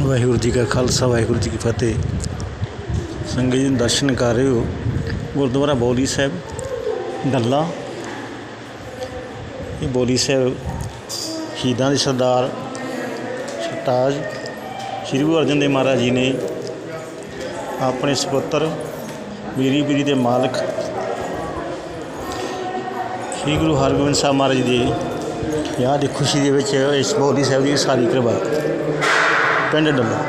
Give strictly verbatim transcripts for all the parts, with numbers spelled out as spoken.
वाहिगुरू जी का खालसा वाहिगुरू जी की फतेह। संगत जी दर्शन कर रहे हो गुरुद्वारा बौली साहब डल्ला। ये बौली साहब शहीदां दे सरदार सरताज श्री गुरु अर्जन देव महाराज जी ने अपने सपुत्र मीरी पीरी के मालक श्री गुरु हरगोबिंद साहब महाराज जी के विआह की खुशी के इस बौली साहब की सारी करवाई पिंड डल्ला।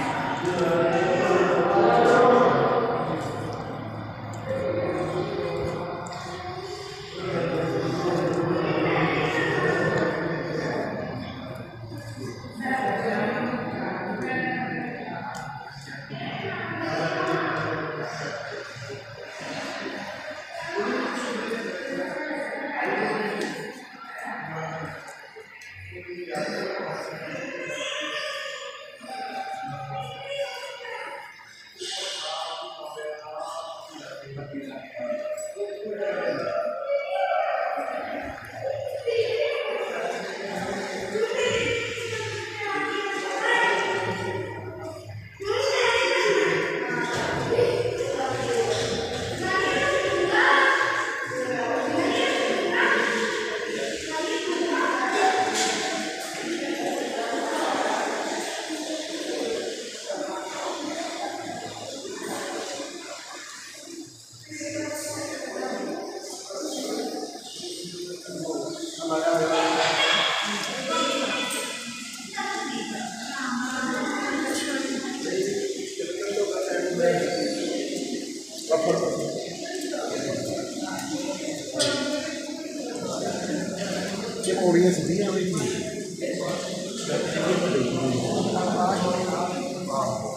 पौड़ियां सीधियां